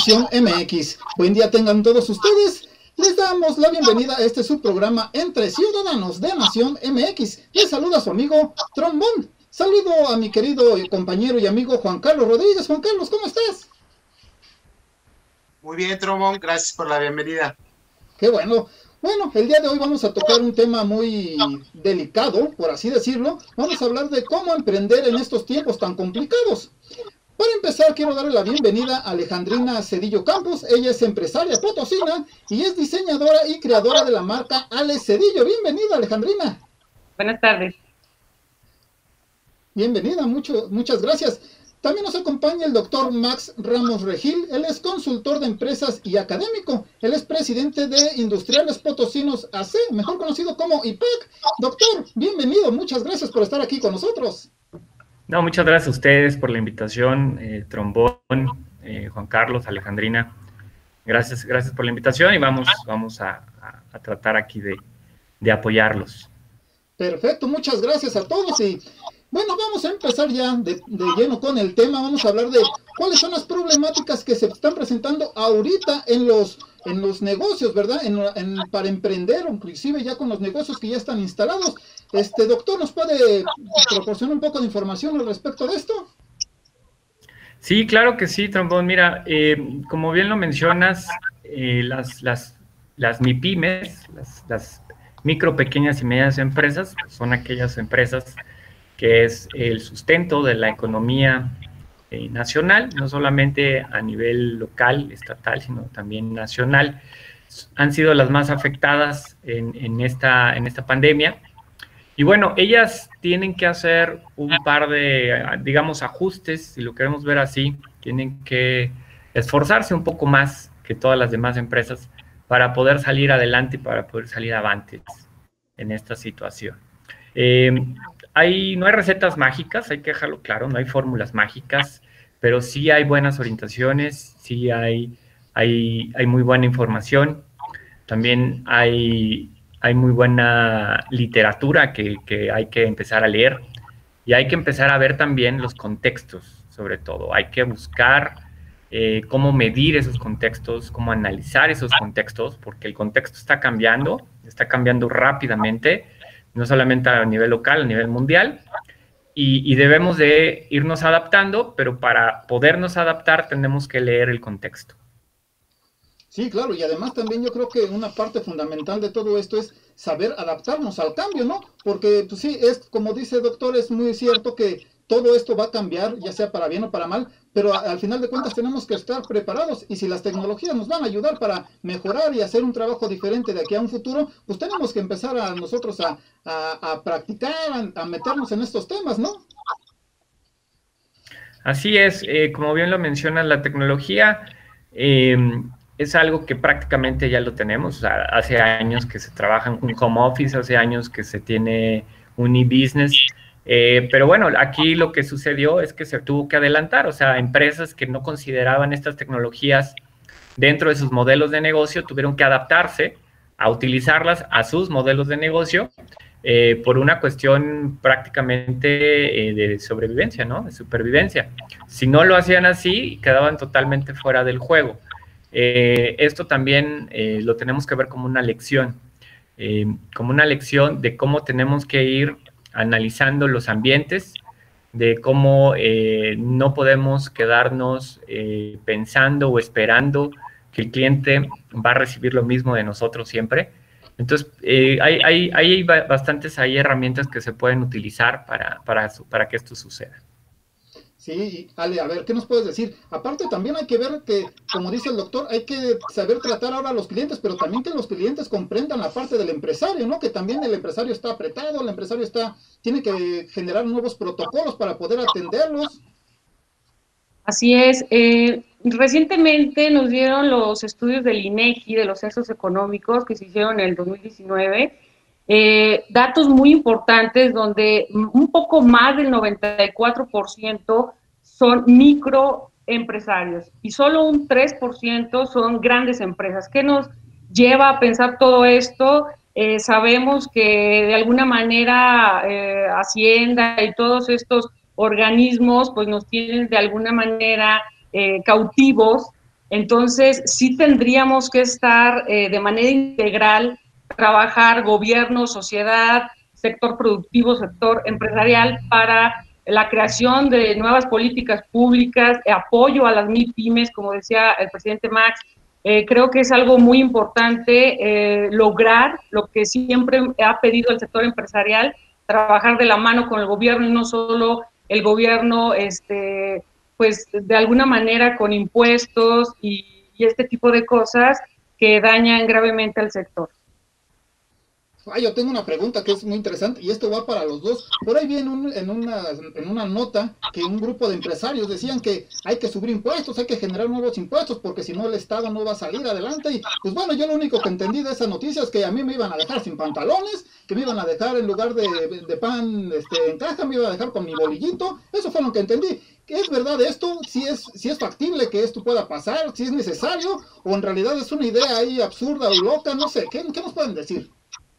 Nación MX. Buen día tengan todos ustedes. Les damos la bienvenida a este subprograma Entre Ciudadanos de Nación MX. Les saluda su amigo Trombón. Saludo a mi querido compañero y amigo Juan Carlos Rodríguez. Juan Carlos, ¿cómo estás? Muy bien, Trombón, gracias por la bienvenida. Qué bueno. Bueno, el día de hoy vamos a tocar un tema muy delicado, por así decirlo. Vamos a hablar de cómo emprender en estos tiempos tan complicados. Para empezar, quiero darle la bienvenida a Alejandrina Cedillo Campos. Ella es empresaria potosina y es diseñadora y creadora de la marca Ale Cedillo. Bienvenida, Alejandrina. Buenas tardes. Bienvenida, muchas gracias. También nos acompaña el doctor Max Ramos Regil. Él es consultor de empresas y académico. Él es presidente de Industriales Potosinos AC, mejor conocido como IPAC. Doctor, bienvenido. Muchas gracias por estar aquí con nosotros. No, muchas gracias a ustedes por la invitación, Trombón, Juan Carlos, Alejandrina. Gracias por la invitación y vamos a tratar aquí de apoyarlos. Perfecto, muchas gracias a todos y bueno, vamos a empezar ya de lleno con el tema. Vamos a hablar de cuáles son las problemáticas que se están presentando ahorita en los negocios, ¿verdad? Para emprender, inclusive ya con los negocios que ya están instalados. Doctor, ¿nos puede proporcionar un poco de información al respecto de esto? Sí, claro que sí, Trombón. Mira, como bien lo mencionas, las MIPYMES, las micro, pequeñas y medianas empresas, son aquellas empresas que es el sustento de la economía nacional, no solamente a nivel local, estatal, sino también nacional. Han sido las más afectadas en esta pandemia. Y bueno, ellas tienen que hacer un par de, digamos, ajustes, si lo queremos ver así, tienen que esforzarse un poco más que todas las demás empresas para poder salir adelante y para poder salir avantes en esta situación. No hay recetas mágicas, hay que dejarlo claro, no hay fórmulas mágicas, pero sí hay buenas orientaciones, sí hay muy buena información, también hay muy buena literatura que hay que empezar a leer y hay que empezar a ver también los contextos, sobre todo. Hay que buscar cómo medir esos contextos, cómo analizar esos contextos, porque el contexto está cambiando rápidamente, no solamente a nivel local, a nivel mundial, y debemos de irnos adaptando, pero para podernos adaptar tenemos que leer el contexto. Sí, claro, y además también yo creo que una parte fundamental de todo esto es saber adaptarnos al cambio, ¿no? Porque, pues sí, es como dice el doctor, es muy cierto que todo esto va a cambiar, ya sea para bien o para mal, pero al final de cuentas tenemos que estar preparados y si las tecnologías nos van a ayudar para mejorar y hacer un trabajo diferente de aquí a un futuro, pues tenemos que empezar a nosotros a practicar, a meternos en estos temas, ¿no? Así es, como bien lo mencionas, la tecnología es algo que prácticamente ya lo tenemos. O sea, hace años que se trabaja en un home office, hace años que se tiene un e-business, pero bueno, aquí lo que sucedió es que se tuvo que adelantar, o sea, empresas que no consideraban estas tecnologías dentro de sus modelos de negocio tuvieron que adaptarse a utilizarlas a sus modelos de negocio por una cuestión prácticamente de sobrevivencia, ¿no? De supervivencia. Si no lo hacían así, quedaban totalmente fuera del juego. Esto también lo tenemos que ver como una lección de cómo tenemos que ir analizando los ambientes, de cómo no podemos quedarnos pensando o esperando que el cliente va a recibir lo mismo de nosotros siempre. Entonces, hay bastantes herramientas que se pueden utilizar para que esto suceda. Sí, Ale, a ver, ¿qué nos puedes decir? Aparte también hay que ver que, como dice el doctor, hay que saber tratar ahora a los clientes, pero también que los clientes comprendan la parte del empresario, ¿no? Que también el empresario está apretado, el empresario tiene que generar nuevos protocolos para poder atenderlos. Así es. Recientemente nos dieron los estudios del INEGI, de los censos económicos que se hicieron en el 2019, datos muy importantes donde un poco más del 94% son microempresarios y solo un 3% son grandes empresas. ¿Qué nos lleva a pensar todo esto? Sabemos que de alguna manera Hacienda y todos estos organismos pues nos tienen de alguna manera cautivos Entonces, sí tendríamos que estar de manera integral, trabajar gobierno, sociedad, sector productivo, sector empresarial, para la creación de nuevas políticas públicas, apoyo a las MIPYMES, como decía el presidente Max. Creo que es algo muy importante lograr lo que siempre ha pedido el sector empresarial, trabajar de la mano con el gobierno y no solo el gobierno, pues de alguna manera con impuestos y este tipo de cosas que dañan gravemente al sector. Yo tengo una pregunta que es muy interesante y esto va para los dos. Por ahí vi en una nota que un grupo de empresarios decían que hay que subir impuestos, hay que generar nuevos impuestos porque si no el Estado no va a salir adelante. Y pues bueno, yo lo único que entendí de esa noticia es que a mí me iban a dejar sin pantalones, que me iban a dejar en lugar de pan en caja, me iban a dejar con mi bolillito. Eso fue lo que entendí. ¿Es verdad esto? ¿Si es factible que esto pueda pasar? ¿Si es necesario? ¿O en realidad es una idea ahí absurda o loca? No sé, ¿qué nos pueden decir?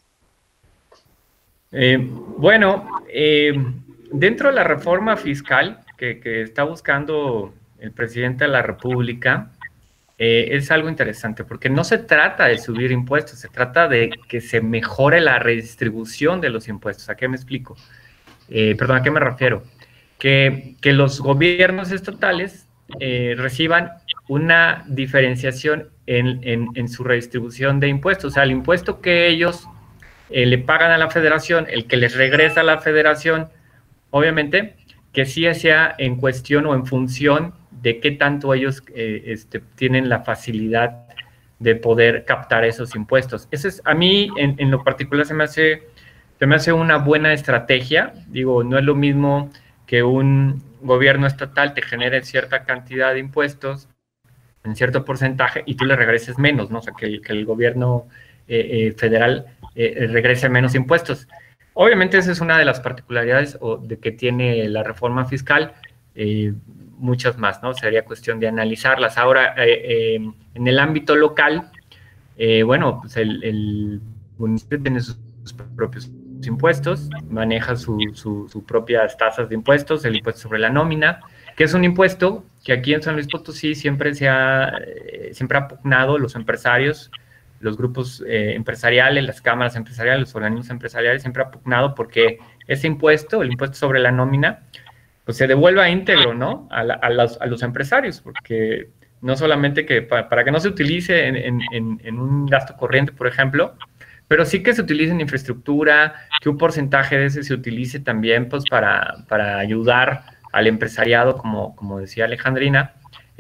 Dentro de la reforma fiscal que está buscando el presidente de la República, es algo interesante, porque no se trata de subir impuestos, se trata de que se mejore la redistribución de los impuestos. ¿A qué me explico? ¿A qué me refiero? Que los gobiernos estatales reciban una diferenciación en su redistribución de impuestos. O sea, el impuesto que ellos le pagan a la federación, el que les regresa a la federación, obviamente, que sí sea en cuestión o en función de qué tanto ellos tienen la facilidad de poder captar esos impuestos. Eso es, a mí, en lo particular, se me hace una buena estrategia. Digo, no es lo mismo que un gobierno estatal te genere cierta cantidad de impuestos en cierto porcentaje y tú le regreses menos, ¿no? O sea, que el gobierno federal regrese menos impuestos. Obviamente esa es una de las particularidades de que tiene la reforma fiscal, muchas más, ¿no? Sería cuestión de analizarlas. Ahora, en el ámbito local, pues el municipio tiene sus propios impuestos, maneja sus propias tasas de impuestos, el impuesto sobre la nómina, que es un impuesto que aquí en San Luis Potosí siempre ha pugnado los empresarios, los grupos empresariales, las cámaras empresariales, los organismos empresariales, siempre ha pugnado porque ese impuesto, el impuesto sobre la nómina, pues se devuelva íntegro, ¿no? A los empresarios, porque no solamente que para que no se utilice en un gasto corriente, por ejemplo, pero sí que se utilice en infraestructura, que un porcentaje de ese se utilice también pues para ayudar al empresariado, como decía Alejandrina,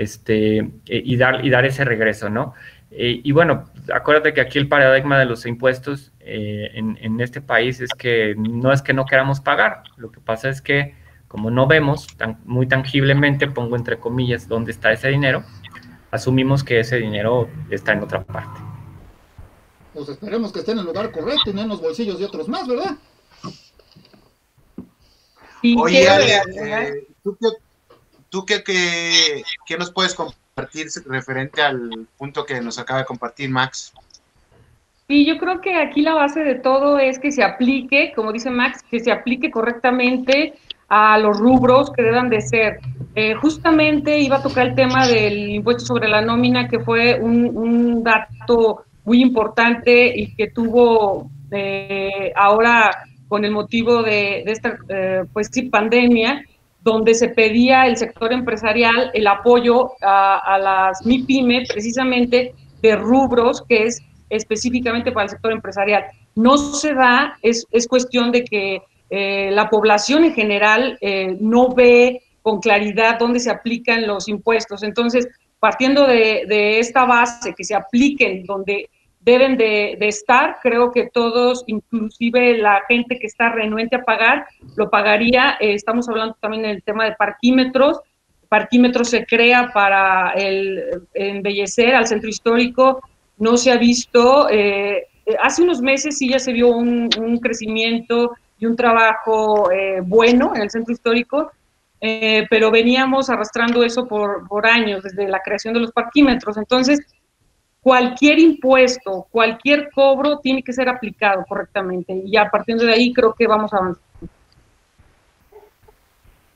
y dar ese regreso, ¿no? Y bueno, acuérdate que aquí el paradigma de los impuestos en este país es que no queramos pagar. Lo que pasa es que como no vemos muy tangiblemente, pongo entre comillas, dónde está ese dinero, asumimos que ese dinero está en otra parte. Pues esperemos que esté en el lugar correcto y no en los bolsillos de otros más, ¿verdad? Oye, Ale, ¿tú qué nos puedes compartir referente al punto que nos acaba de compartir Max? Y yo creo que aquí la base de todo es que se aplique, como dice Max, que se aplique correctamente a los rubros que deban de ser. Justamente iba a tocar el tema del impuesto sobre la nómina, que fue un dato muy importante y que tuvo ahora con el motivo de esta pandemia, donde se pedía el sector empresarial el apoyo a las MIPYME, precisamente de rubros que es específicamente para el sector empresarial. No se da, es cuestión de que la población en general no ve con claridad dónde se aplican los impuestos. Entonces, partiendo de esta base, que se apliquen donde deben de estar, creo que todos, inclusive la gente que está renuente a pagar, lo pagaría. Estamos hablando también del tema de parquímetros. Parquímetros se crea para embellecer al centro histórico. No se ha visto, hace unos meses sí ya se vio un crecimiento y un trabajo bueno en el centro histórico, pero veníamos arrastrando eso por años, desde la creación de los parquímetros. Entonces, cualquier impuesto, cualquier cobro tiene que ser aplicado correctamente, y a partir de ahí creo que vamos a avanzar.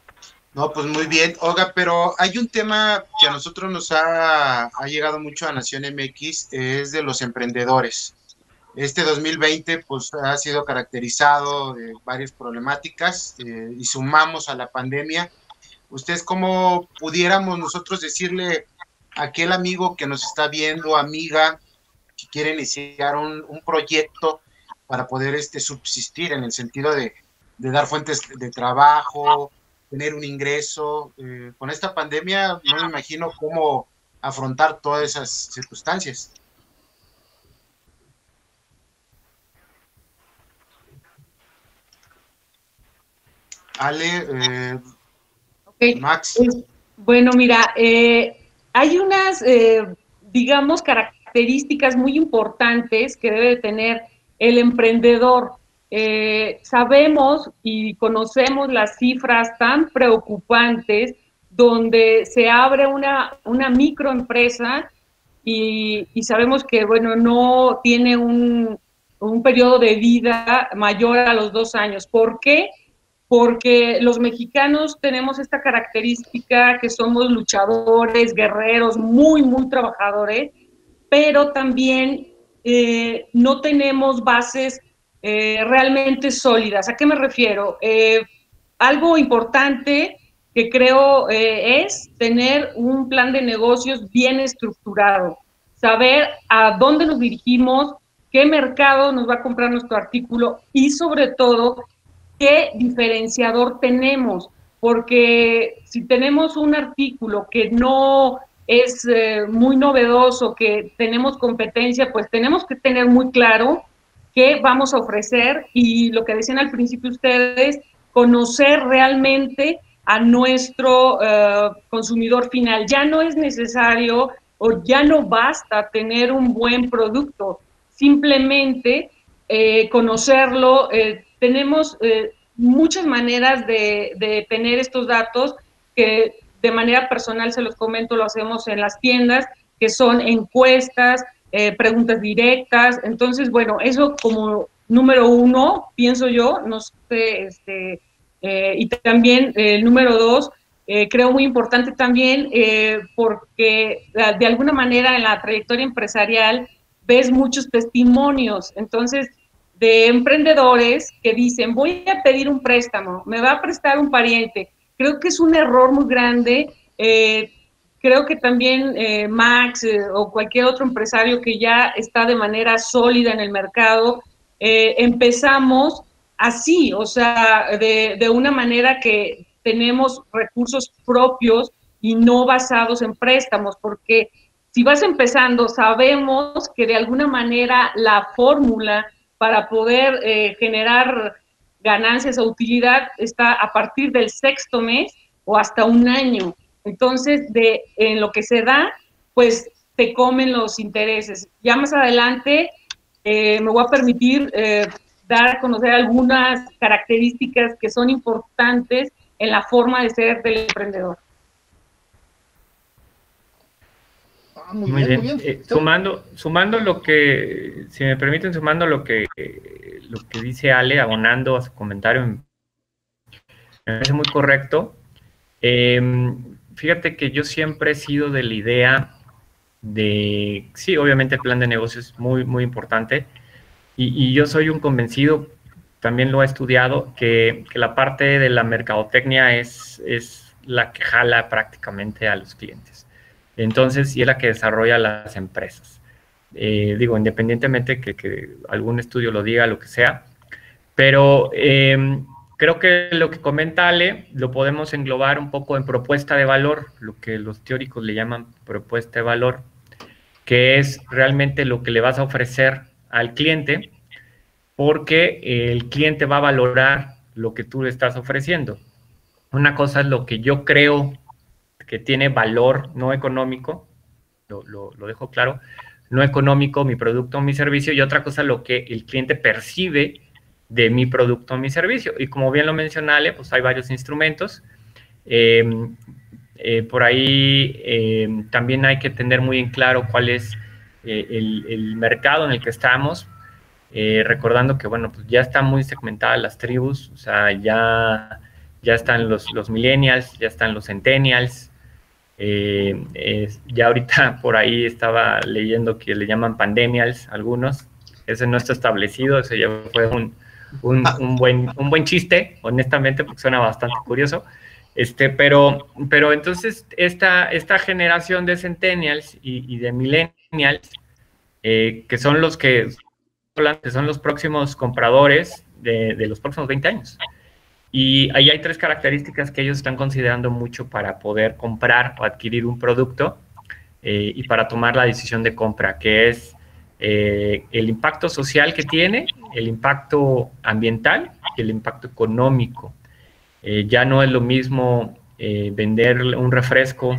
No, pues muy bien, Olga, pero hay un tema que a nosotros nos ha llegado mucho a Nación MX, es de los emprendedores. Este 2020 pues ha sido caracterizado de varias problemáticas y sumamos a la pandemia. ¿Ustedes cómo pudiéramos nosotros decirle a aquel amigo que nos está viendo, amiga, que quiere iniciar un proyecto para poder subsistir en el sentido de dar fuentes de trabajo, tener un ingreso? Con esta pandemia no me imagino cómo afrontar todas esas circunstancias. Ale, Ok, Max. bueno, mira, hay unas, digamos, características muy importantes que debe tener el emprendedor. Sabemos y conocemos las cifras tan preocupantes donde se abre una microempresa y sabemos que, bueno, no tiene un periodo de vida mayor a los 2 años. ¿Por qué? Porque los mexicanos tenemos esta característica que somos luchadores, guerreros, muy, muy trabajadores, pero también no tenemos bases realmente sólidas. ¿A qué me refiero? Algo importante que creo es tener un plan de negocios bien estructurado, saber a dónde nos dirigimos, qué mercado nos va a comprar nuestro artículo y sobre todo qué diferenciador tenemos, porque si tenemos un artículo que no es muy novedoso, que tenemos competencia, pues tenemos que tener muy claro qué vamos a ofrecer y lo que decían al principio ustedes, conocer realmente a nuestro consumidor final. Ya no es necesario o ya no basta tener un buen producto, simplemente conocerlo. Tenemos muchas maneras de tener estos datos que de manera personal se los comento, lo hacemos en las tiendas, que son encuestas, preguntas directas. Entonces, bueno, eso como número uno, pienso yo, no sé, y también el número dos, creo muy importante también porque de alguna manera en la trayectoria empresarial ves muchos testimonios, entonces de emprendedores que dicen voy a pedir un préstamo, me va a prestar un pariente. Creo que es un error muy grande. Creo que también Max o cualquier otro empresario que ya está de manera sólida en el mercado, empezamos así, o sea, de una manera que tenemos recursos propios y no basados en préstamos, porque si vas empezando, sabemos que de alguna manera la fórmula para poder generar ganancias o utilidad está a partir del 6º mes o hasta un año. Entonces, en lo que se da, pues te comen los intereses. Ya más adelante me voy a permitir dar a conocer algunas características que son importantes en la forma de ser del emprendedor. Muy bien, muy bien. Sumando lo que, si me permiten, sumando lo que dice Ale, abonando a su comentario, me parece muy correcto. Fíjate que yo siempre he sido de la idea de, sí, obviamente el plan de negocio es muy, muy importante, y yo soy un convencido, también lo he estudiado, que la parte de la mercadotecnia es la que jala prácticamente a los clientes. Entonces, y es la que desarrolla las empresas. Digo, independientemente que algún estudio lo diga, lo que sea, pero creo que lo que comenta Ale lo podemos englobar un poco en propuesta de valor, lo que los teóricos le llaman propuesta de valor, que es realmente lo que le vas a ofrecer al cliente, porque el cliente va a valorar lo que tú le estás ofreciendo. Una cosa es lo que yo creo que tiene valor no económico, lo dejo claro, no económico, mi producto o mi servicio, y otra cosa lo que el cliente percibe de mi producto o mi servicio. Y como bien lo menciona Ale, pues hay varios instrumentos. Por ahí también hay que tener muy en claro cuál es el mercado en el que estamos, recordando que, bueno, pues ya están muy segmentadas las tribus, o sea, ya ya están los millennials, ya están los centennials. Ya ahorita por ahí estaba leyendo que le llaman pandemials algunos. Ese no está establecido, ese ya fue un buen chiste, honestamente, porque suena bastante curioso. Pero entonces esta generación de centennials y de millennials, que son los próximos compradores de los próximos 20 años. Y ahí hay 3 características que ellos están considerando mucho para poder comprar o adquirir un producto y para tomar la decisión de compra, que es el impacto social que tiene, el impacto ambiental y el impacto económico. Ya no es lo mismo vender un refresco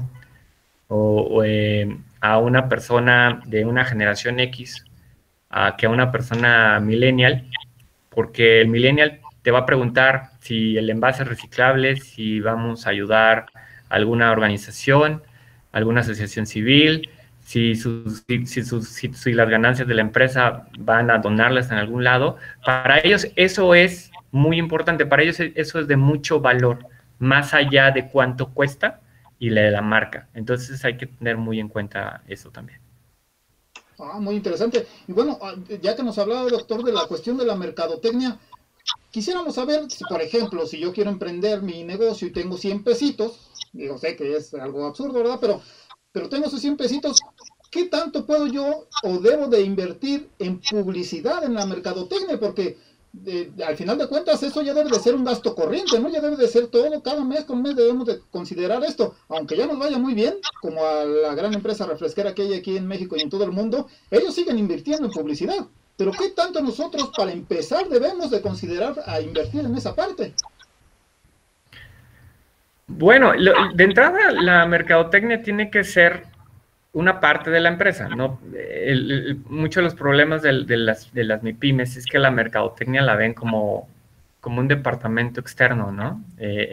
a una persona de una generación X que a una persona millennial, porque el millennial te va a preguntar si el envase es reciclable, si vamos a ayudar a alguna organización, alguna asociación civil, si las ganancias de la empresa van a donarlas en algún lado. Para ellos eso es muy importante, para ellos eso es de mucho valor, más allá de cuánto cuesta y de la marca. Entonces hay que tener muy en cuenta eso también. Muy interesante. Y bueno, ya que nos hablaba, doctor, de la cuestión de la mercadotecnia, quisiéramos saber, si, por ejemplo, si yo quiero emprender mi negocio y tengo 100 pesitos, digo, sé que es algo absurdo, ¿verdad? Pero tengo esos 100 pesitos, ¿qué tanto puedo yo o debo de invertir en publicidad en la mercadotecnia? Porque al final de cuentas eso ya debe de ser un gasto corriente, ¿no? Ya debe de ser todo, cada mes con mes debemos de considerar esto, aunque ya nos vaya muy bien, como a la gran empresa refresquera que hay aquí en México y en todo el mundo, ellos siguen invirtiendo en publicidad. Pero ¿qué tanto nosotros para empezar debemos de considerar a invertir en esa parte? Bueno, de entrada la mercadotecnia tiene que ser una parte de la empresa, ¿no? Muchos de los problemas de las MIPYMES es que la mercadotecnia la ven como un departamento externo, ¿no?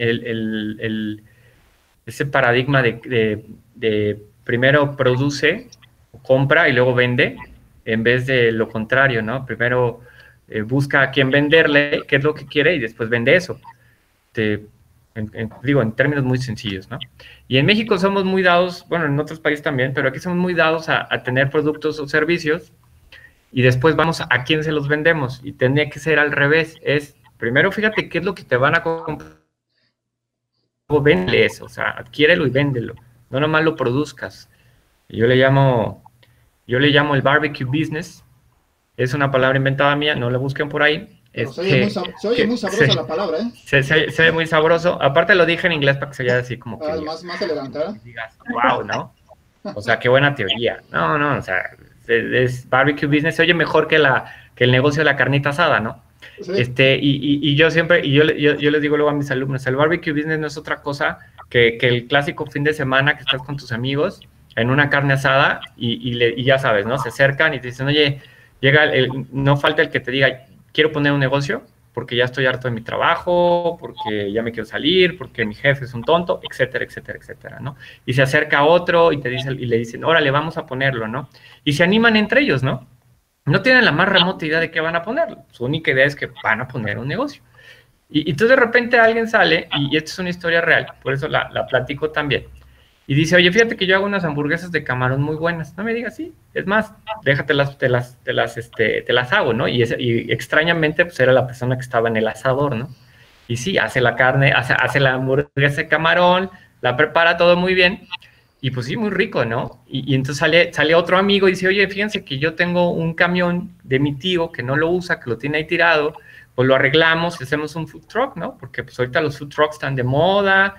Ese paradigma de primero produce, compra y luego vende, en vez de lo contrario, ¿no? Primero busca a quién venderle, qué es lo que quiere y después vende eso. Digo, en términos muy sencillos, ¿no? Y en México somos muy dados, bueno, en otros países también, pero aquí somos muy dados a tener productos o servicios y después vamos a quién se los vendemos. Y tendría que ser al revés. Es, primero fíjate qué es lo que te van a comprar, luego véndele eso, o sea, adquiérelo y véndelo. No nomás lo produzcas. Yo le llamo el barbecue business. Es una palabra inventada mía, no la busquen por ahí. Se oye muy sabrosa la palabra, ¿eh? Se ve muy sabroso. Aparte lo dije en inglés para que se vea así como que... más elegante, ¿eh? Digas, wow, ¿no? O sea, qué buena teoría. No, o sea, es barbecue business, se oye mejor que el negocio de la carnita asada, ¿no? Sí. Y yo siempre, yo les digo luego a mis alumnos, el barbecue business no es otra cosa que el clásico fin de semana que estás con tus amigos en una carne asada y ya sabes, ¿no? Se acercan y te dicen, oye, no falta el que te diga, quiero poner un negocio porque ya estoy harto de mi trabajo, porque ya me quiero salir, porque mi jefe es un tonto, etcétera, etcétera, etcétera, ¿no? Y se acerca otro y le dicen, órale, vamos a ponerlo, ¿no? Y se animan entre ellos, ¿no? No tienen la más remota idea de qué van a ponerlo. Su única idea es que van a poner un negocio. Y entonces de repente alguien sale, y esta es una historia real, por eso la platico también, y dice, oye, fíjate que yo hago unas hamburguesas de camarón muy buenas. No me digas, sí, es más, déjatelas, te las hago, ¿no? Y extrañamente, pues era la persona que estaba en el asador, ¿no? Y sí, hace la carne, hace la hamburguesa de camarón, la prepara todo muy bien, y pues sí, muy rico, ¿no? Y entonces sale otro amigo y dice, oye, fíjense que yo tengo un camión de mi tío que no lo usa, que lo tiene ahí tirado, pues lo arreglamos y hacemos un food truck, ¿no? Porque pues ahorita los food trucks están de moda.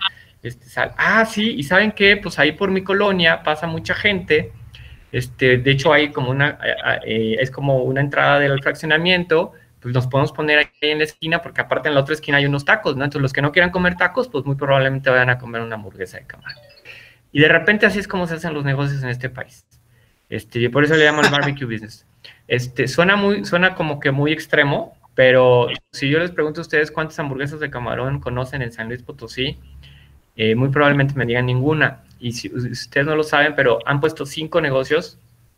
Sí, y ¿saben qué? Pues ahí por mi colonia pasa mucha gente. De hecho hay como es como una entrada del fraccionamiento, pues nos podemos poner ahí en la esquina, porque aparte en la otra esquina hay unos tacos, ¿no? Entonces los que no quieran comer tacos, pues muy probablemente vayan a comer una hamburguesa de camarón. Y de repente así es como se hacen los negocios en este país. Y por eso le llaman barbecue business. Suena como que muy extremo, pero si yo les pregunto a ustedes cuántas hamburguesas de camarón conocen en San Luis Potosí, muy probablemente me digan ninguna. Y si ustedes no lo saben, pero han puesto 5 negocios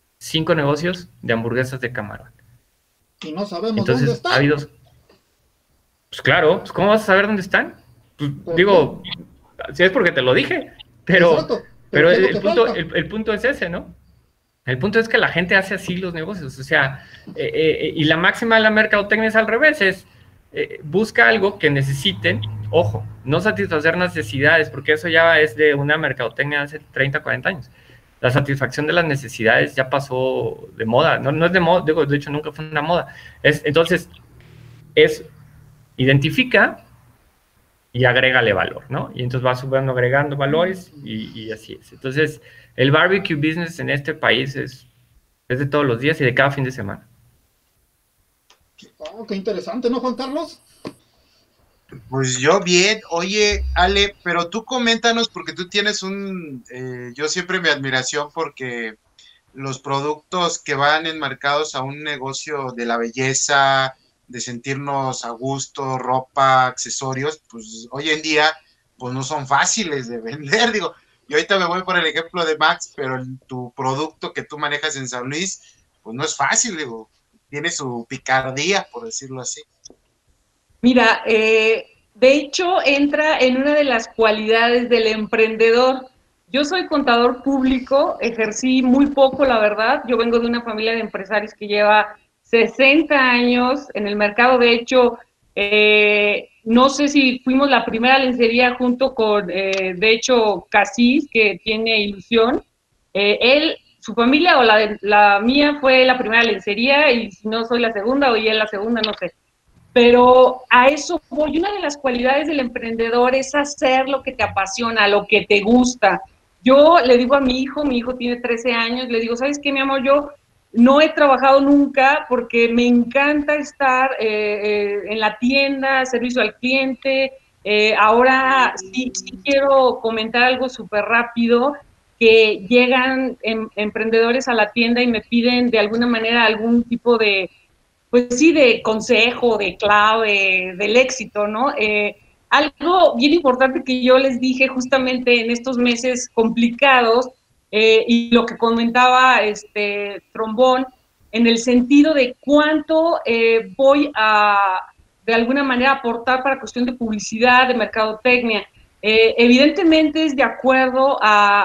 de hamburguesas de camarón. Y no sabemos entonces, dónde están. Pues claro, pues ¿cómo vas a saber dónde están? Digo, si es porque te lo dije, pero, Exacto, pero ¿qué es lo el que punto, falta? el punto es ese, ¿no? El punto es que la gente hace así los negocios, o sea, y la máxima de la mercadotecnia es al revés, es busca algo que necesiten, ojo, no satisfacer necesidades, porque eso ya es de una mercadotecnia de hace 30, 40 años. La satisfacción de las necesidades ya pasó de moda, no es de moda, digo, de hecho nunca fue una moda. Entonces, es identifica y agrégale valor, ¿no? Y entonces va subiendo, agregando valores y así es. Entonces, el barbecue business en este país es de todos los días y de cada fin de semana. Oh, qué interesante, ¿no, Juan Carlos? Pues yo bien, oye, Ale, pero tú coméntanos porque tú tienes yo siempre mi admiración porque los productos que van enmarcados a un negocio de la belleza, de sentirnos a gusto, ropa, accesorios, pues hoy en día pues no son fáciles de vender, digo, yo ahorita me voy por el ejemplo de Max, pero tu producto que tú manejas en San Luis, pues no es fácil, digo, tiene su picardía, por decirlo así. Mira, de hecho entra en una de las cualidades del emprendedor. Yo soy contador público, ejercí muy poco, la verdad. Yo vengo de una familia de empresarios que lleva 60 años en el mercado. De hecho, no sé si fuimos la primera lencería junto con, de hecho, Casís, que tiene Ilusión. Su familia o la mía fue la primera lencería y si no soy la segunda o ella la segunda, no sé. Pero a eso voy. Una de las cualidades del emprendedor es hacer lo que te apasiona, lo que te gusta. Yo le digo a mi hijo tiene 13 años, le digo, ¿sabes qué, mi amor? Yo no he trabajado nunca porque me encanta estar en la tienda, servicio al cliente. Ahora sí quiero comentar algo súper rápido, que llegan emprendedores a la tienda y me piden de alguna manera algún tipo de, pues sí, de consejo, de clave, del éxito, ¿no? Algo bien importante que yo les dije justamente en estos meses complicados, y lo que comentaba Trombón, en el sentido de cuánto voy a, de alguna manera, aportar para cuestión de publicidad, de mercadotecnia. Evidentemente es de acuerdo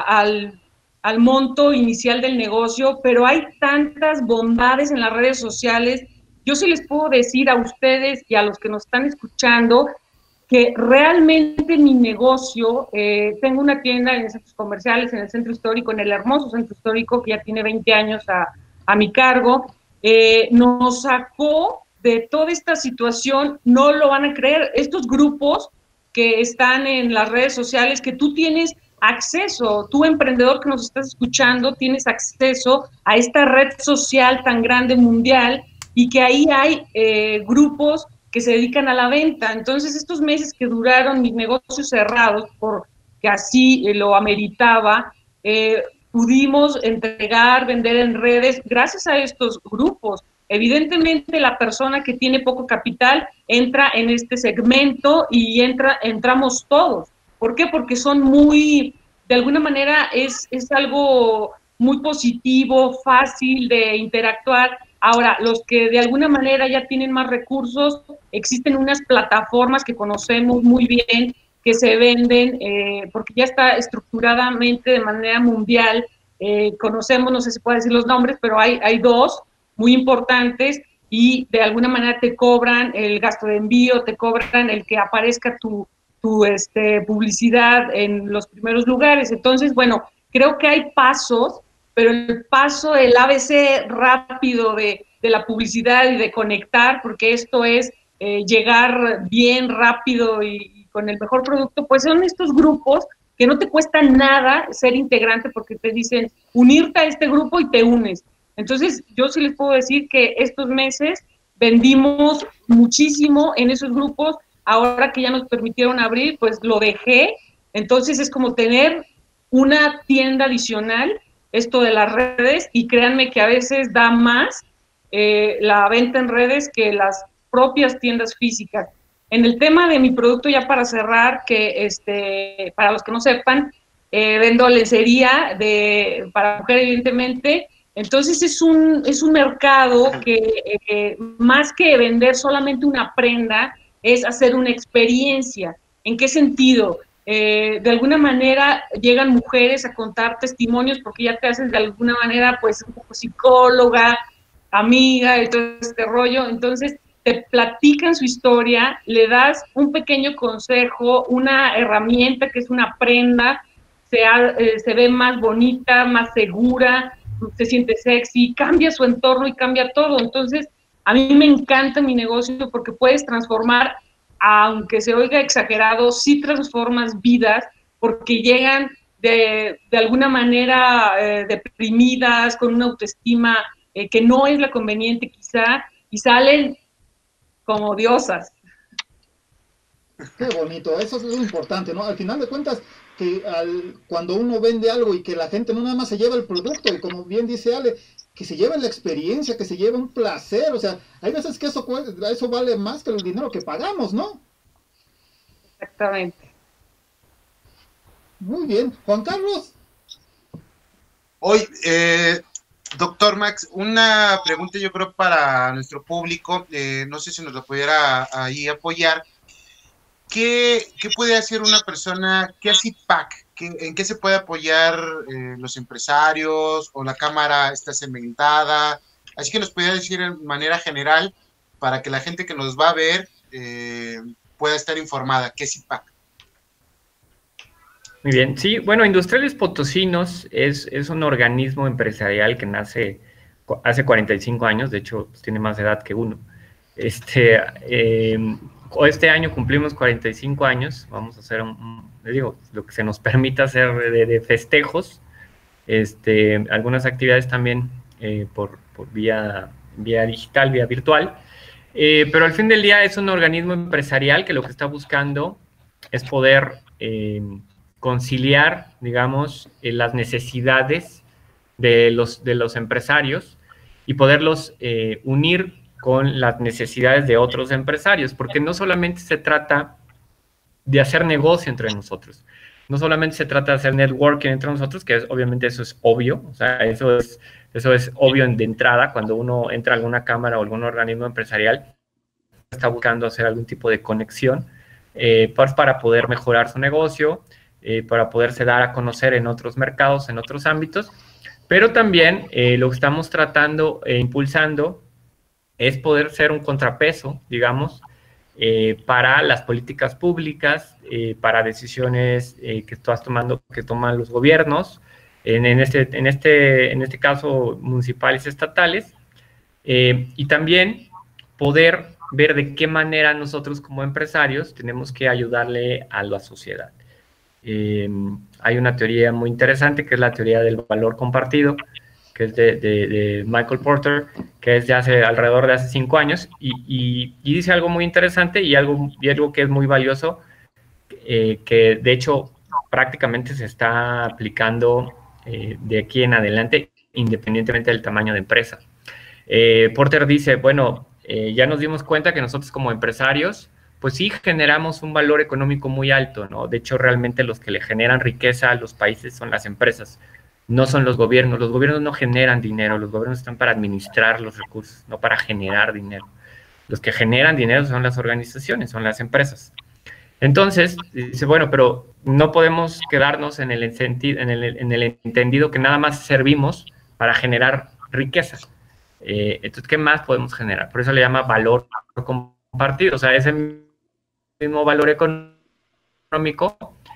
al monto inicial del negocio, pero hay tantas bondades en las redes sociales. Yo sí les puedo decir a ustedes y a los que nos están escuchando que realmente mi negocio, tengo una tienda en centros comerciales, en el centro histórico, en el hermoso centro histórico, que ya tiene 20 años a mi cargo, nos sacó de toda esta situación. No lo van a creer, estos grupos que están en las redes sociales, que tú tienes acceso, tú emprendedor que nos estás escuchando, tienes acceso a esta red social tan grande mundial, y que ahí hay grupos que se dedican a la venta. Entonces, estos meses que duraron mis negocios cerrados, porque así lo ameritaba, pudimos entregar, vender en redes gracias a estos grupos. Evidentemente, la persona que tiene poco capital entra en este segmento y entramos todos. ¿Por qué? Porque son muy, de alguna manera es algo muy positivo, fácil de interactuar. Ahora, los que de alguna manera ya tienen más recursos, existen unas plataformas que conocemos muy bien, que se venden, porque ya está estructuradamente de manera mundial. Conocemos, no sé si puedo decir los nombres, pero hay dos muy importantes, y de alguna manera te cobran el gasto de envío, te cobran el que aparezca tu publicidad en los primeros lugares. Entonces, bueno, creo que hay pasos, pero el paso, el ABC rápido de la publicidad y de conectar, porque esto es llegar bien rápido y con el mejor producto, pues son estos grupos que no te cuesta nada ser integrante, porque te dicen unirte a este grupo y te unes. Entonces, yo sí les puedo decir que estos meses vendimos muchísimo en esos grupos. Ahora que ya nos permitieron abrir, pues lo dejé. Entonces es como tener una tienda adicional, esto de las redes, y créanme que a veces da más la venta en redes que las propias tiendas físicas. En el tema de mi producto, ya para cerrar, que para los que no sepan, vendo lencería para mujer, evidentemente. Entonces es un mercado que más que vender solamente una prenda, es hacer una experiencia. ¿En qué sentido? De alguna manera llegan mujeres a contar testimonios porque ya te haces de alguna manera pues un poco psicóloga, amiga y todo este rollo, entonces te platican su historia, le das un pequeño consejo, una herramienta que es una prenda, se ve más bonita, más segura, se siente sexy, cambia su entorno y cambia todo. Entonces, a mí me encanta mi negocio porque puedes transformar, aunque se oiga exagerado, sí transformas vidas porque llegan de alguna manera deprimidas, con una autoestima que no es la conveniente quizá, y salen como diosas. Qué bonito, eso es lo importante, ¿no? Al final de cuentas, que cuando uno vende algo y que la gente no nada más se lleva el producto, y como bien dice Ale, que se lleve la experiencia, que se lleve un placer, o sea, hay veces que eso vale más que el dinero que pagamos, ¿no? Exactamente. Muy bien, Juan Carlos. Hoy, doctor Max, una pregunta yo creo para nuestro público, no sé si nos lo pudiera ahí apoyar. ¿Qué puede hacer una persona? ¿Qué hace IPAC? ¿En qué se puede apoyar los empresarios o la Cámara está segmentada? Así que nos podría decir en manera general para que la gente que nos va a ver pueda estar informada. ¿Qué es IPAC? Muy bien, sí, bueno, Industriales Potosinos es un organismo empresarial que nace hace 45 años, de hecho, pues, tiene más edad que uno. Este año cumplimos 45 años, vamos a hacer les digo, lo que se nos permita hacer de festejos, algunas actividades también por vía digital, vía virtual, pero al fin del día es un organismo empresarial que lo que está buscando es poder conciliar, digamos, las necesidades de los empresarios y poderlos unir con las necesidades de otros empresarios, porque no solamente se trata de hacer negocio entre nosotros, no solamente se trata de hacer networking entre nosotros, que obviamente eso es obvio, o sea, eso es obvio de entrada cuando uno entra a alguna cámara o algún organismo empresarial, está buscando hacer algún tipo de conexión pues para poder mejorar su negocio, para poderse dar a conocer en otros mercados, en otros ámbitos, pero también lo que estamos tratando e impulsando es poder ser un contrapeso, digamos, para las políticas públicas, para decisiones que toman los gobiernos, en este caso municipales y estatales, y también poder ver de qué manera nosotros como empresarios tenemos que ayudarle a la sociedad. Hay una teoría muy interesante que es la teoría del valor compartido, que es de Michael Porter, que es de alrededor de hace 5 años, y dice algo muy interesante y algo que es muy valioso, que de hecho prácticamente se está aplicando de aquí en adelante, independientemente del tamaño de empresa. Porter dice, bueno, ya nos dimos cuenta que nosotros como empresarios, pues sí generamos un valor económico muy alto, ¿no? De hecho, realmente los que le generan riqueza a los países son las empresas, no son los gobiernos. Los gobiernos no generan dinero, los gobiernos están para administrar los recursos, no para generar dinero. Los que generan dinero son las organizaciones, son las empresas. Entonces, dice, bueno, pero no podemos quedarnos en el entendido que nada más servimos para generar riqueza. Entonces, ¿qué más podemos generar? Por eso le llama valor compartido, o sea, ese mismo valor económico,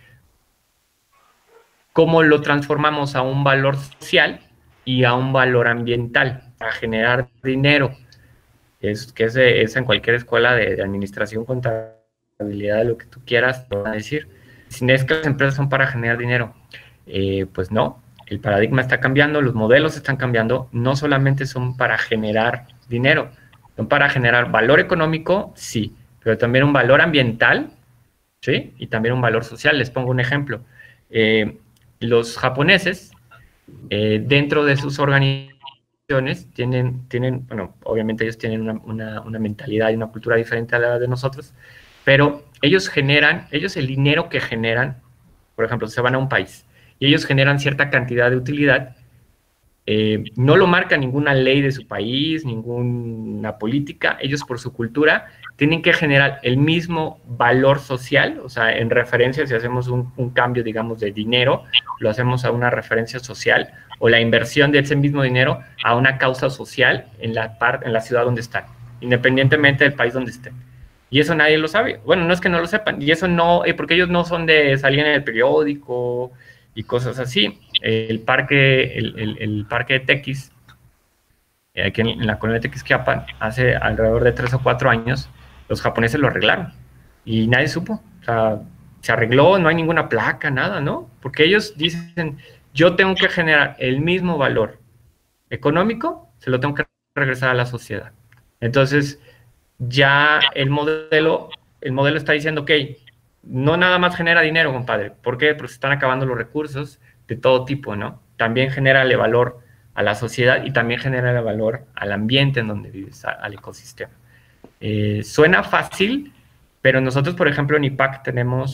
cómo lo transformamos a un valor social y a un valor ambiental para generar dinero. Es en cualquier escuela de administración, contabilidad, lo que tú quieras, te van a decir. Si es que las empresas son para generar dinero, pues no. El paradigma está cambiando, los modelos están cambiando, no solamente son para generar dinero, son para generar valor económico, sí, pero también un valor ambiental, ¿sí? Y también un valor social. Les pongo un ejemplo. Los japoneses, dentro de sus organizaciones, tienen, bueno, obviamente ellos tienen una mentalidad y una cultura diferente a la de nosotros, pero ellos el dinero que generan, por ejemplo, se van a un país, y ellos generan cierta cantidad de utilidad, no lo marca ninguna ley de su país, ninguna política. Ellos, por su cultura, tienen que generar el mismo valor social, o sea, en referencia, si hacemos un cambio, digamos, de dinero, lo hacemos a una referencia social, o la inversión de ese mismo dinero a una causa social en la ciudad donde están, independientemente del país donde estén. Y eso nadie lo sabe. Bueno, no es que no lo sepan, y eso no, porque ellos no son de salir en el periódico y cosas así. El parque de Tequis, aquí en la colonia de Tequisquiapan, hace alrededor de 3 o 4 años, los japoneses lo arreglaron y nadie supo. O sea, se arregló, no hay ninguna placa, nada, ¿no? Porque ellos dicen, yo tengo que generar el mismo valor económico, se lo tengo que regresar a la sociedad. Entonces, ya el modelo está diciendo, ok, no nada más genera dinero, compadre. ¿Por qué? Porque se están acabando los recursos de todo tipo, ¿no? También genérale valor a la sociedad y también genérale valor al ambiente en donde vives, al ecosistema. Suena fácil, pero nosotros, por ejemplo, en IPAC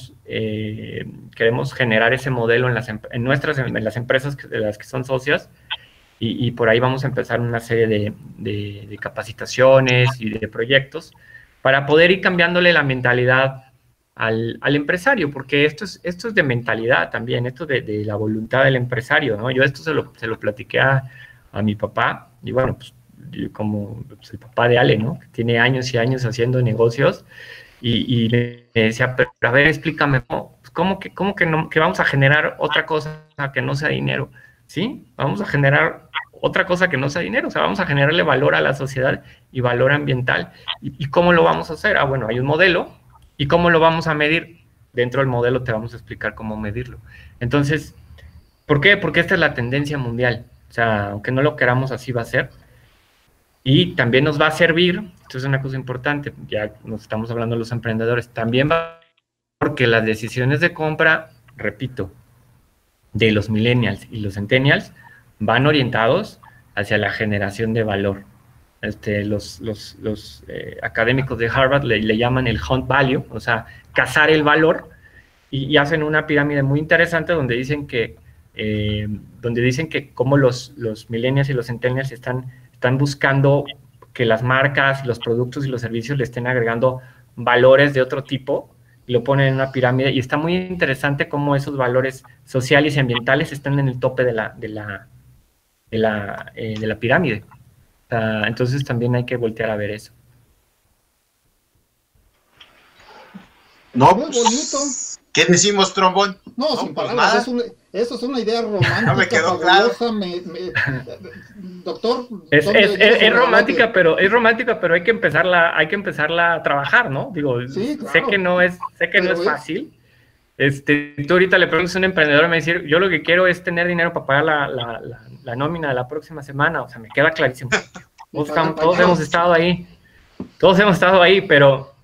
queremos generar ese modelo en las empresas de las que son socias, y por ahí vamos a empezar una serie de capacitaciones y de proyectos para poder ir cambiándole la mentalidad al empresario, porque esto es de mentalidad también, esto de la voluntad del empresario, ¿no? Yo esto se lo platiqué a mi papá, y bueno, pues como pues, el papá de Ale, ¿no? Que tiene años y años haciendo negocios, y le decía, pero a ver, explícame, ¿cómo que vamos a generar otra cosa que no sea dinero? ¿Sí? Vamos a generar otra cosa que no sea dinero, o sea, vamos a generarle valor a la sociedad y valor ambiental. ¿Y cómo lo vamos a hacer? Ah, bueno, hay un modelo. ¿Y cómo lo vamos a medir? Dentro del modelo te vamos a explicar cómo medirlo. Entonces, ¿por qué? Porque esta es la tendencia mundial. O sea, aunque no lo queramos, así va a ser. Y también nos va a servir, esto es una cosa importante, ya nos estamos hablando de los emprendedores, también va porque las decisiones de compra, repito, de los millennials y los centennials van orientados hacia la generación de valor. Los académicos de Harvard le llaman el hunt value, o sea, cazar el valor, y hacen una pirámide muy interesante donde dicen que como los millennials y los centennials están buscando que las marcas, los productos y los servicios le estén agregando valores de otro tipo, y lo ponen en una pirámide, y está muy interesante cómo esos valores sociales y ambientales están en el tope de la pirámide. Entonces también hay que voltear a ver eso. No, muy bonito. ¿Qué decimos, Trombón? No, sin palabras, eso es una idea romántica, no me quedó fabulosa, claro. Doctor. Es romántica, pero hay que empezarla a trabajar, ¿no? Digo, sí, claro. sé que no es fácil. Tú ahorita le preguntas a un emprendedor y me dice, yo lo que quiero es tener dinero para pagar la nómina de la próxima semana. O sea, me queda clarísimo. Todos hemos estado ahí. Pero,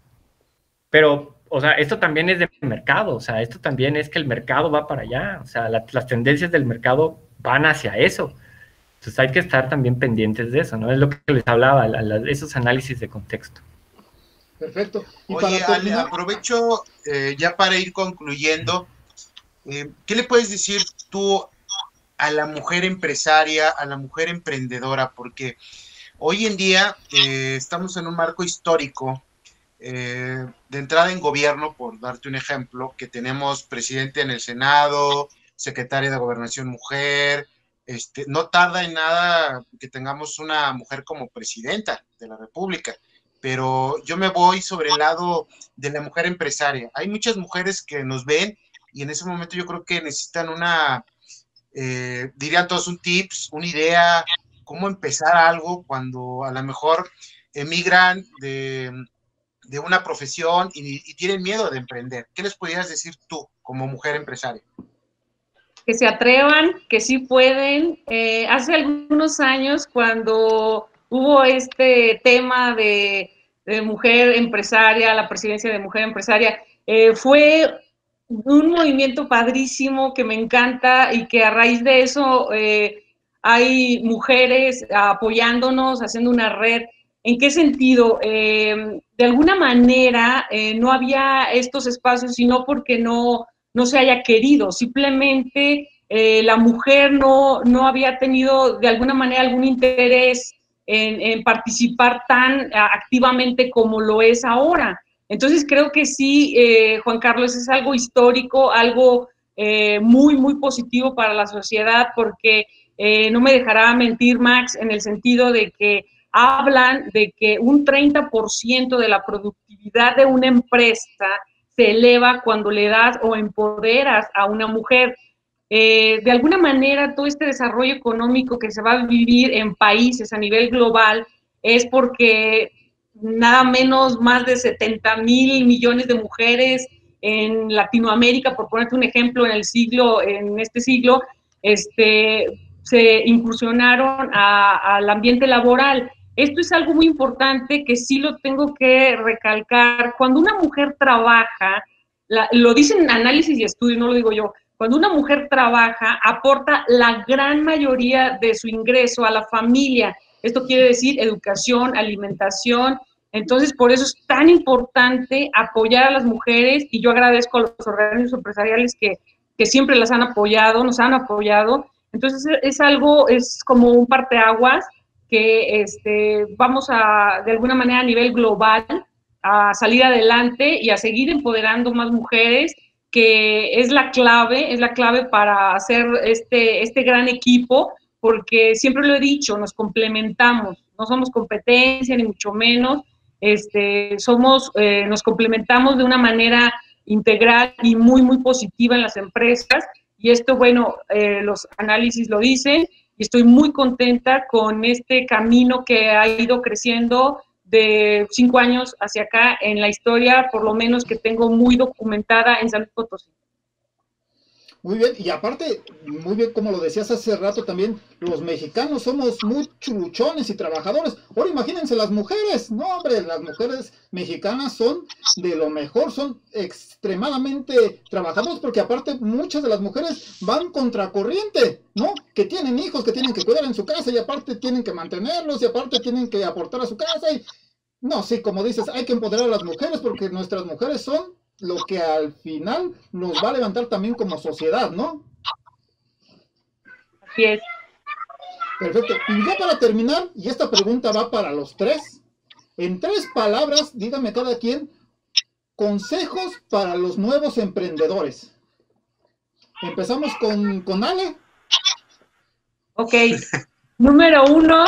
o sea, esto también es de mercado. O sea, esto también es que el mercado va para allá. O sea, las tendencias del mercado van hacia eso. Entonces hay que estar también pendientes de eso, ¿no? Es lo que les hablaba, esos análisis de contexto. Perfecto. Y oye, Ale, aprovecho ya para ir concluyendo. ¿Qué le puedes decir tú a la mujer empresaria, a la mujer emprendedora? Porque hoy en día estamos en un marco histórico de entrada en gobierno, por darte un ejemplo, que tenemos presidente en el Senado, secretaria de Gobernación mujer. No tarda en nada que tengamos una mujer como presidenta de la República. Pero yo me voy sobre el lado de la mujer empresaria. Hay muchas mujeres que nos ven y en ese momento yo creo que necesitan dirían todos un tips, una idea, cómo empezar algo cuando a lo mejor emigran de una profesión y tienen miedo de emprender. ¿Qué les podrías decir tú como mujer empresaria? Que se atrevan, que sí pueden. Hace algunos años, cuando hubo este tema de mujer empresaria, la presidencia de mujer empresaria, fue un movimiento padrísimo que me encanta, y que a raíz de eso hay mujeres apoyándonos, haciendo una red. ¿En qué sentido? De alguna manera no había estos espacios, sino porque no se haya querido, simplemente la mujer no había tenido de alguna manera algún interés en participar tan activamente como lo es ahora. Entonces creo que sí, Juan Carlos, es algo histórico, algo muy, muy positivo para la sociedad, porque no me dejará mentir Max, en el sentido de que hablan de que un 30% de la productividad de una empresa se eleva cuando le das o empoderas a una mujer. De alguna manera, todo este desarrollo económico que se va a vivir en países a nivel global es porque nada menos más de 70,000 millones de mujeres en Latinoamérica, por ponerte un ejemplo, en este siglo, se incursionaron al ambiente laboral. Esto es algo muy importante que sí lo tengo que recalcar. Cuando una mujer trabaja, lo dicen análisis y estudios, no lo digo yo, cuando una mujer trabaja, aporta la gran mayoría de su ingreso a la familia. Esto quiere decir educación, alimentación. Entonces, por eso es tan importante apoyar a las mujeres, y yo agradezco a los organismos empresariales que siempre las han apoyado, nos han apoyado. Entonces, es como un parteaguas que vamos de alguna manera a nivel global, a salir adelante y a seguir empoderando más mujeres, que es la clave para hacer este gran equipo, porque siempre lo he dicho, nos complementamos, no somos competencia ni mucho menos, nos complementamos de una manera integral y muy, muy positiva en las empresas, y esto, bueno, los análisis lo dicen, y estoy muy contenta con este camino que ha ido creciendo de 5 años hacia acá en la historia, por lo menos que tengo muy documentada en San Luis Potosí. Muy bien, y aparte, muy bien, como lo decías hace rato también, los mexicanos somos muy chuluchones y trabajadores. Ahora imagínense las mujeres, no hombre, las mujeres mexicanas son de lo mejor, son extremadamente trabajadoras, porque aparte muchas de las mujeres van contracorriente, ¿no? Que tienen hijos, que tienen que cuidar en su casa, y aparte tienen que mantenerlos, y aparte tienen que aportar a su casa, y no, sí, como dices, hay que empoderar a las mujeres, porque nuestras mujeres son lo que al final nos va a levantar también como sociedad, ¿no? Así es. Perfecto. Y ya para terminar, y esta pregunta va para los tres, en 3 palabras, dígame cada quien, consejos para los nuevos emprendedores. Empezamos con Ale. Ok. Número 1,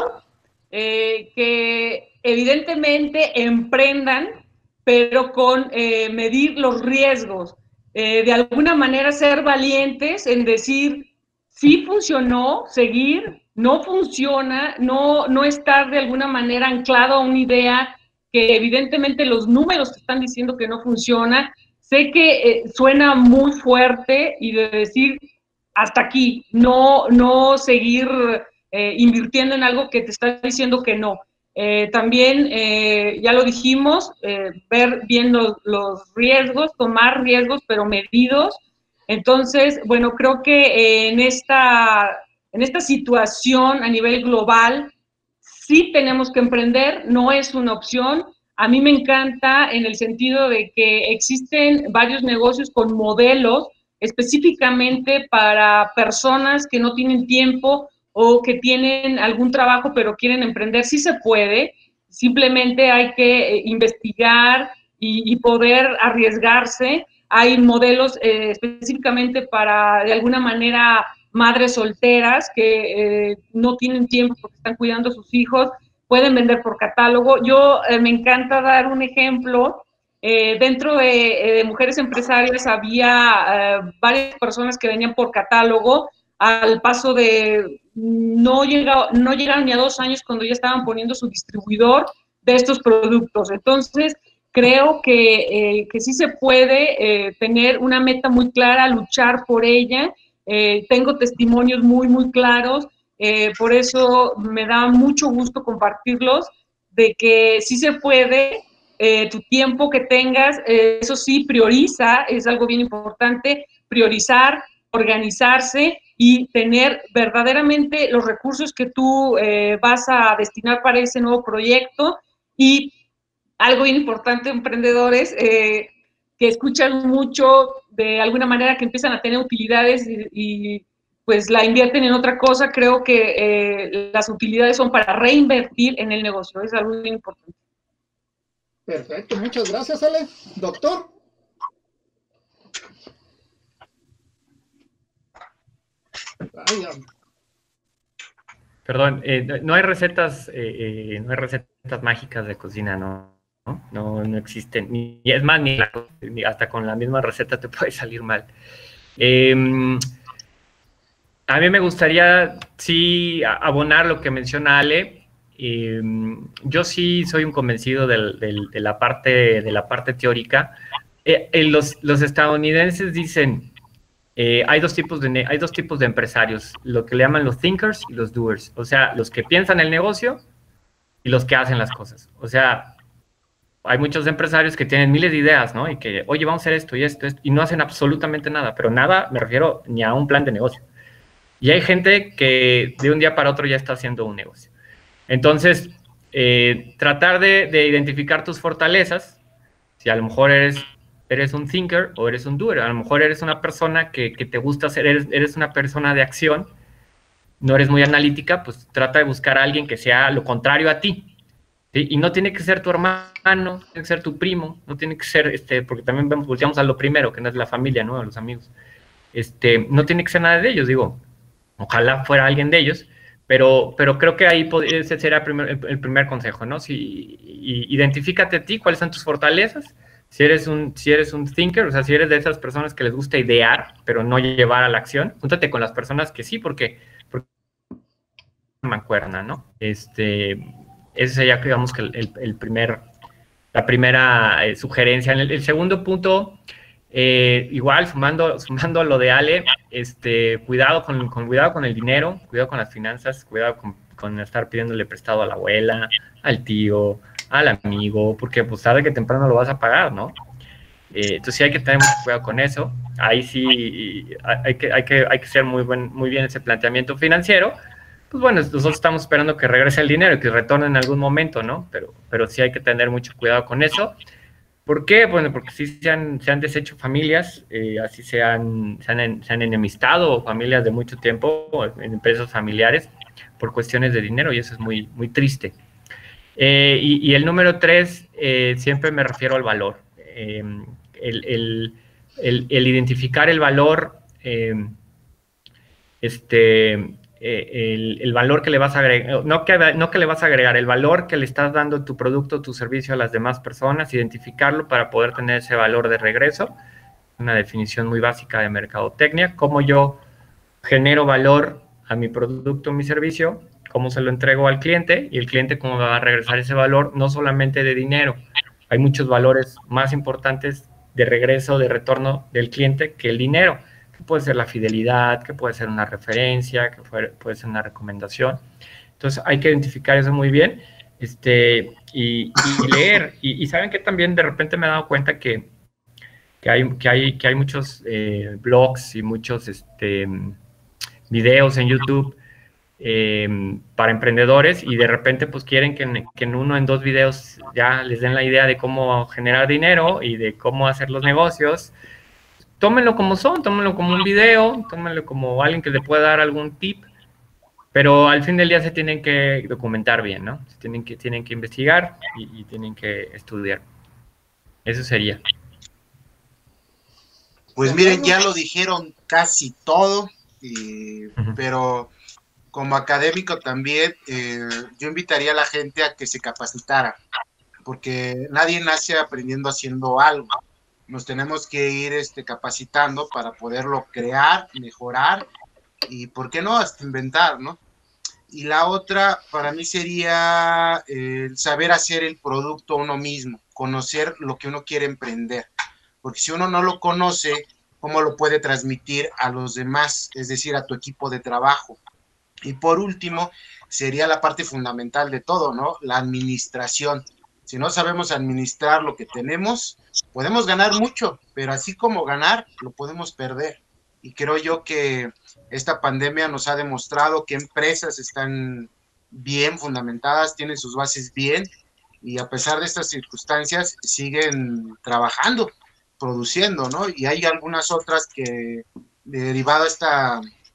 que evidentemente emprendan, pero con medir los riesgos. De alguna manera ser valientes en decir, sí funcionó, seguir, no funciona, no estar de alguna manera anclado a una idea que evidentemente los números te están diciendo que no funciona. Sé que suena muy fuerte, y de decir, hasta aquí, no seguir invirtiendo en algo que te está diciendo que no. También, ya lo dijimos, ver bien los riesgos, tomar riesgos, pero medidos. Entonces, bueno, creo que en esta situación a nivel global, sí tenemos que emprender, no es una opción. A mí me encanta en el sentido de que existen varios negocios con modelos específicamente para personas que no tienen tiempo o que tienen algún trabajo pero quieren emprender. Sí se puede, simplemente hay que investigar y poder arriesgarse. Hay modelos específicamente para, de alguna manera, madres solteras que no tienen tiempo porque están cuidando a sus hijos, pueden vender por catálogo. Yo me encanta dar un ejemplo. Dentro de Mujeres Empresarias había varias personas que venían por catálogo. Al paso de no llegaron ni a 2 años cuando ya estaban poniendo su distribuidor de estos productos. Entonces, creo que sí se puede tener una meta muy clara, luchar por ella. Tengo testimonios muy, muy claros, por eso me da mucho gusto compartirlos, de que sí se puede. Tu tiempo que tengas, eso sí, prioriza, es algo bien importante, priorizar, organizarse y tener verdaderamente los recursos que tú vas a destinar para ese nuevo proyecto. Y algo bien importante, emprendedores, que escuchan mucho, de alguna manera que empiezan a tener utilidades y pues la invierten en otra cosa. Creo que las utilidades son para reinvertir en el negocio, es algo muy importante. Perfecto, muchas gracias, Ale. Doctor. Perdón, no hay recetas, no hay recetas mágicas de cocina, no existen. Ni es más, ni hasta con la misma receta te puede salir mal. A mí me gustaría, sí, abonar lo que menciona Ale. Yo sí soy un convencido de la parte teórica. Los estadounidenses dicen, hay dos tipos de empresarios, lo que le llaman los thinkers y los doers. O sea, los que piensan el negocio y los que hacen las cosas. O sea, hay muchos empresarios que tienen miles de ideas, ¿no? Y que, oye, vamos a hacer esto y esto, y no hacen absolutamente nada. Pero nada, me refiero ni a un plan de negocio. Y hay gente que de un día para otro ya está haciendo un negocio. Entonces, tratar de identificar tus fortalezas, si a lo mejor eres un thinker o eres un doer, a lo mejor eres una persona que te gusta hacer, eres una persona de acción, no eres muy analítica, pues trata de buscar a alguien que sea lo contrario a ti, ¿sí? Y no tiene que ser tu hermano, no tiene que ser tu primo, no tiene que ser, porque también volteamos a lo primero, que no es la familia, ¿no? A los amigos. No tiene que ser nada de ellos, digo, ojalá fuera alguien de ellos, pero creo que ahí ese será el primer consejo, ¿no? Identifícate a ti, cuáles son tus fortalezas. Si eres un thinker, o sea, si eres de esas personas que les gusta idear, pero no llevar a la acción, júntate con las personas que sí, porque mancuerna, ¿no? Ese sería, digamos, que la primera sugerencia. El segundo punto, igual, sumando a lo de Ale, cuidado con el dinero, cuidado con las finanzas, cuidado con estar pidiéndole prestado a la abuela, al tío, al amigo, porque pues tarde que temprano lo vas a pagar, ¿no? Entonces sí hay que tener mucho cuidado con eso. Ahí sí hay que hacer muy bien ese planteamiento financiero. Pues bueno, nosotros estamos esperando que regrese el dinero y que retorne en algún momento, ¿no? Pero sí hay que tener mucho cuidado con eso. ¿Por qué? Bueno, porque sí se han deshecho familias, así se han enemistado familias de mucho tiempo en empresas familiares por cuestiones de dinero, y eso es muy, muy triste. Y el número 3, siempre me refiero al valor. El identificar el valor, el valor que le vas a agregar, no que le vas a agregar, el valor que le estás dando tu producto, tu servicio a las demás personas, identificarlo para poder tener ese valor de regreso. Una definición muy básica de mercadotecnia, cómo yo genero valor a mi producto, mi servicio, cómo se lo entrego al cliente, y el cliente cómo me va a regresar ese valor, no solamente de dinero. Hay muchos valores más importantes de regreso, de retorno del cliente que el dinero, que puede ser la fidelidad, que puede ser una referencia, que puede ser una recomendación. Entonces hay que identificar eso muy bien, y leer. Y saben que también de repente me he dado cuenta que hay muchos blogs y muchos videos en YouTube para emprendedores, y de repente pues quieren que en uno, en dos videos ya les den la idea de cómo generar dinero y de cómo hacer los negocios. Tómenlo como tómenlo como un video, tómenlo como alguien que le pueda dar algún tip, pero al fin del día se tienen que documentar bien, ¿no? Tienen que investigar y tienen que estudiar. Eso sería. Pues miren, ya lo dijeron casi todo, pero como académico también, yo invitaría a la gente a que se capacitara, porque nadie nace aprendiendo haciendo algo. Nos tenemos que ir capacitando para poderlo crear, mejorar y, ¿por qué no?, hasta inventar, ¿no? Y la otra, para mí, sería saber hacer el producto uno mismo, conocer lo que uno quiere emprender, porque si uno no lo conoce, ¿cómo lo puede transmitir a los demás? Es decir, a tu equipo de trabajo. Y por último, sería la parte fundamental de todo, ¿no? La administración. Si no sabemos administrar lo que tenemos, podemos ganar mucho, pero así como ganar, lo podemos perder. Y creo yo que esta pandemia nos ha demostrado que empresas están bien fundamentadas, tienen sus bases bien, y a pesar de estas circunstancias siguen trabajando, produciendo, ¿no? Y hay algunas otras que, derivado a esta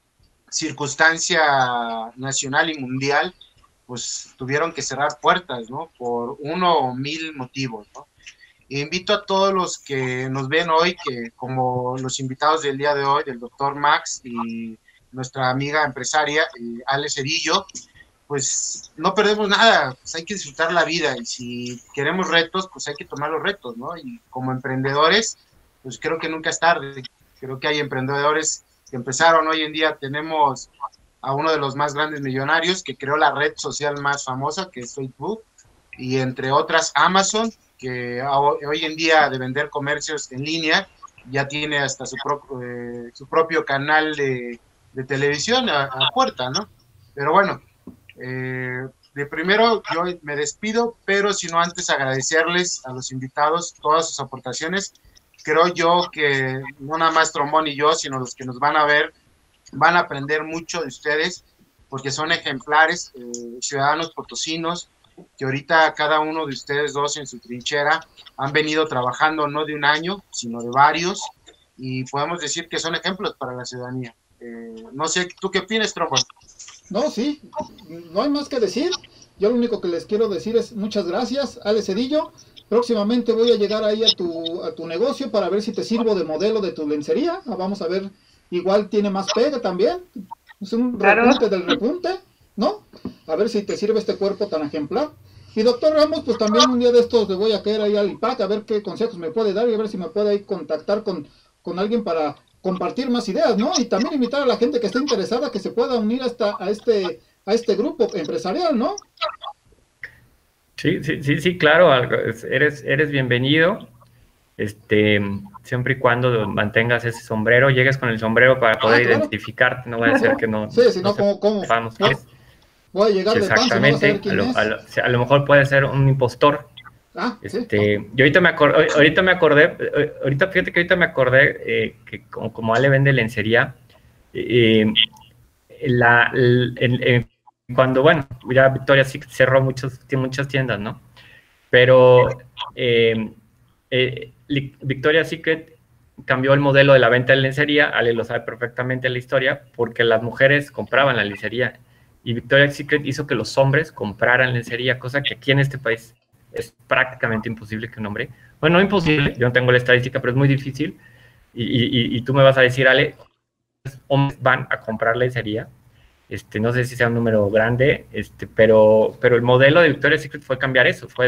circunstancia nacional y mundial, pues tuvieron que cerrar puertas, ¿no? Por 1 o 1000 motivos, ¿no? E invito a todos los que nos ven hoy, que como los invitados del día de hoy, del doctor Max y nuestra amiga empresaria, Ale Cerillo, pues no perdemos nada, pues hay que disfrutar la vida, y si queremos retos, pues hay que tomar los retos, ¿no? Y como emprendedores, pues creo que nunca es tarde, creo que hay emprendedores que empezaron. Hoy en día tenemos a uno de los más grandes millonarios que creó la red social más famosa, que es Facebook, y entre otras Amazon, que hoy en día de vender comercios en línea, ya tiene hasta su propio canal de televisión a puerta, ¿no? Pero bueno, de primero yo me despido, pero si no antes agradecerles a los invitados todas sus aportaciones. Creo yo que no nada más Trombón y yo, sino los que nos van a ver, van a aprender mucho de ustedes, porque son ejemplares, ciudadanos potosinos, que ahorita cada uno de ustedes dos en su trinchera han venido trabajando no de un año, sino de varios, y podemos decir que son ejemplos para la ciudadanía. No sé, ¿tú qué opinas, Trombón? No, sí, no hay más que decir. Yo lo único que les quiero decir es muchas gracias, Ale Cedillo. Próximamente voy a llegar ahí a tu negocio para ver si te sirvo de modelo de tu lencería. Vamos a ver, igual tiene más pega también. Es un repunte del repunte, ¿no? A ver si te sirve este cuerpo tan ejemplar. Y doctor Ramos, pues también un día de estos le voy a caer ahí al IPAC a ver qué consejos me puede dar y a ver si me puede ahí contactar con alguien para compartir más ideas, ¿no? Y también invitar a la gente que esté interesada que se pueda unir a este grupo empresarial, ¿no? Sí, claro, eres bienvenido, siempre y cuando mantengas ese sombrero, llegues con el sombrero para poder identificarte, no vaya a ser que no. Sí, si no, ¿cómo? Voy a llegar de pan, exactamente, si no vas a ver quién es. A lo mejor puede ser un impostor. Sí. Yo ahorita me acordé, fíjate que ahorita me acordé que como Ale vende lencería, cuando, bueno, ya Victoria's Secret cerró muchas tiendas, ¿no? Pero Victoria's Secret cambió el modelo de la venta de lencería, Ale lo sabe perfectamente la historia, porque las mujeres compraban la lencería y Victoria's Secret hizo que los hombres compraran lencería, cosa que aquí en este país es prácticamente imposible que un hombre, bueno, no imposible, yo no tengo la estadística, pero es muy difícil, y tú me vas a decir, Ale, hombres van a comprar lencería, no sé si sea un número grande, pero el modelo de Victoria's Secret fue cambiar eso, fue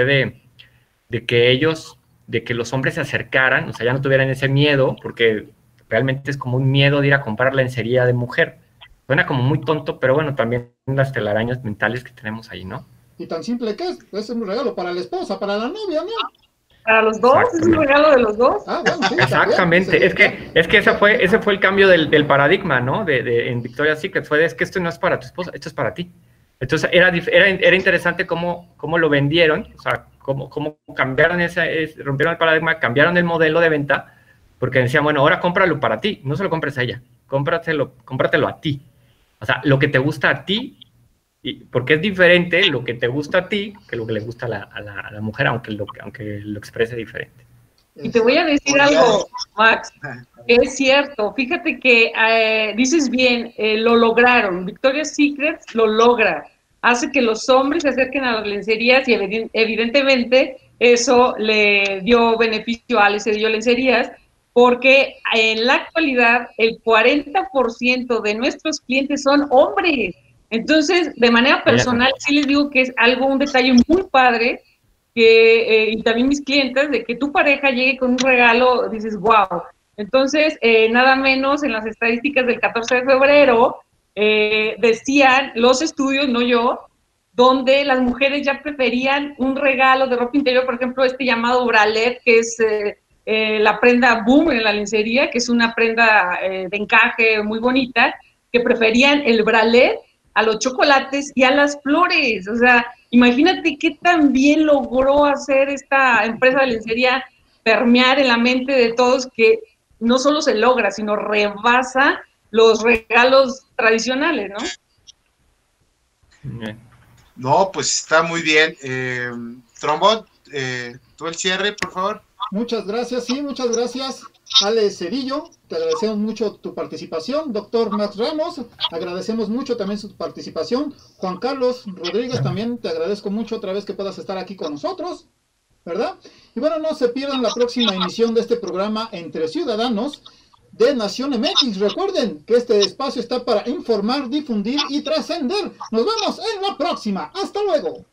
de que los hombres se acercaran, o sea, ya no tuvieran ese miedo, porque realmente es como un miedo de ir a comprar lencería de mujer. Suena como muy tonto, pero bueno, también las telarañas mentales que tenemos ahí, ¿no? Y tan simple que es un regalo para la esposa, para la novia, ¿no? Para los dos, es un regalo de los dos. Bueno, sí, exactamente, también. Es que ese fue el cambio del paradigma, ¿no? En Victoria's Secret, es que esto no es para tu esposa, esto es para ti. Entonces era interesante cómo lo vendieron, o sea, cómo cambiaron rompieron el paradigma, cambiaron el modelo de venta, porque decían, bueno, ahora cómpralo para ti, no se lo compres a ella, cómpratelo a ti. O sea, lo que te gusta a ti, porque es diferente lo que te gusta a ti que lo que le gusta a la mujer, aunque lo exprese diferente. Y te voy a decir algo, Max, es cierto, fíjate que dices bien, lo lograron, Victoria's Secret lo logra, hace que los hombres se acerquen a las lencerías y evidentemente eso le dio beneficio a Ale Cedillo Lencerías, porque en la actualidad el 40% de nuestros clientes son hombres. Entonces, de manera personal, sí les digo que es un detalle muy padre, y también mis clientes, de que tu pareja llegue con un regalo, dices, wow. Entonces, nada menos en las estadísticas del 14 de febrero, decían los estudios, no yo, donde las mujeres ya preferían un regalo de ropa interior, por ejemplo, llamado bralette, que es la prenda boom en la lencería, que es una prenda de encaje muy bonita, que preferían el bralette a los chocolates y a las flores. O sea, imagínate qué tan bien logró hacer esta empresa de lencería permear en la mente de todos, que no solo se logra, sino rebasa los regalos tradicionales, ¿no? No, pues está muy bien. Trombón, tú el cierre, por favor. Muchas gracias, sí, muchas gracias, Ale Cedillo, te agradecemos mucho tu participación. Doctor Max Ramos, agradecemos mucho también su participación. Juan Carlos Rodríguez, también te agradezco mucho otra vez que puedas estar aquí con nosotros, ¿verdad? Y bueno, no se pierdan la próxima emisión de este programa Entre Ciudadanos de Nación MX. Recuerden que este espacio está para informar, difundir y trascender. Nos vemos en la próxima. Hasta luego.